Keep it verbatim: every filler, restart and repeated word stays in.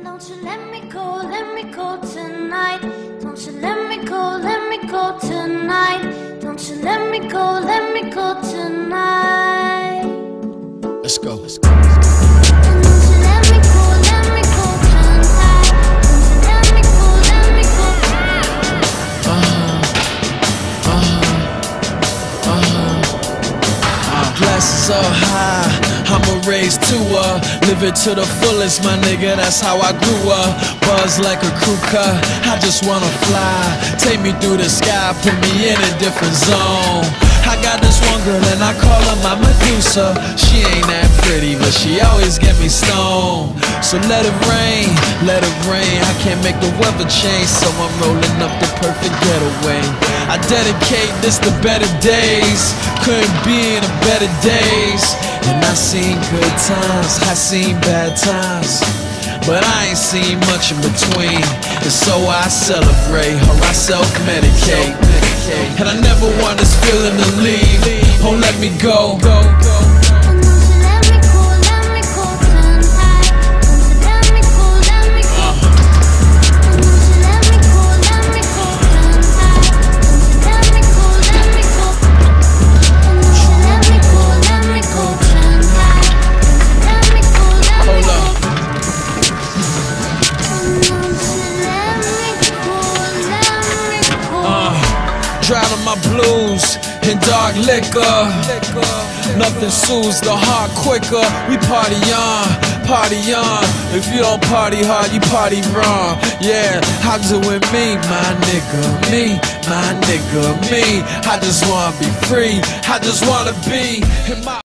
Don't you let me go, let me go tonight. Don't you let me go, let me go tonight. Don't you let me go, let me go tonight. Let's go. Let's go. Don't you let me go, let me go tonight. Don't you let me go, let me go tonight. Uh-huh. Uh-huh. Uh-huh. Glasses up high, I'ma raise to her. Live it to the fullest, my nigga, that's how I grew up. Buzz like a crew cut, I just wanna fly. Take me through the sky, put me in a different zone. I got this one girl and I call her my Medusa. She ain't that pretty, but she always get me stoned. So let it rain, let it rain. I can't make the weather change, so I'm rolling up the perfect getaway. I dedicate this to better days. Couldn't be in a better days. And I seen good times, I seen bad times, but I ain't seen much in between. And so I celebrate, or I self-medicate. And I never want this feeling to leave. Oh, let me go. Drowning my blues in dark liquor. Nothing soothes the heart quicker. We party on, party on. If you don't party hard, you party wrong. Yeah, I'm doing me, my nigga, me, my nigga, me. I just wanna be free. I just wanna be in my